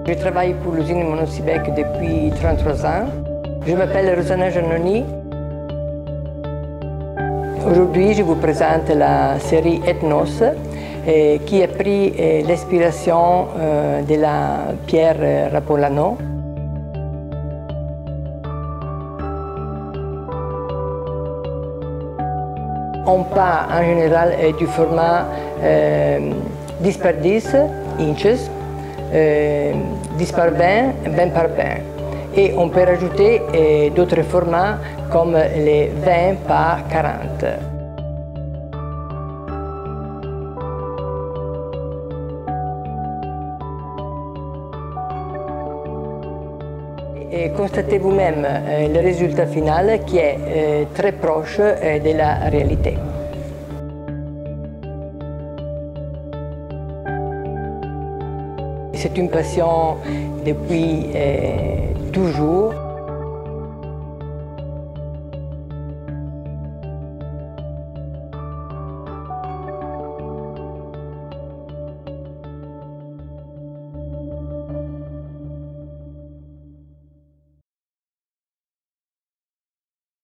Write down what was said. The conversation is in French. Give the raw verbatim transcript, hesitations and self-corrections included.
Je travaille pour l'usine Monosibek depuis trente-trois ans. Je m'appelle Rosanna Giannoni. Aujourd'hui, je vous présente la série Ethnos, eh, qui a pris eh, l'inspiration eh, de la pierre Rapolano. On part en général eh, du format eh, dix par dix inches, eh, dix par vingt, vingt par vingt. Et on peut rajouter eh, d'autres formats comme les vingt par quarante. Et constatez vous-même eh, le résultat final qui est eh, très proche eh, de la réalité. C'est une passion depuis eh, toujours.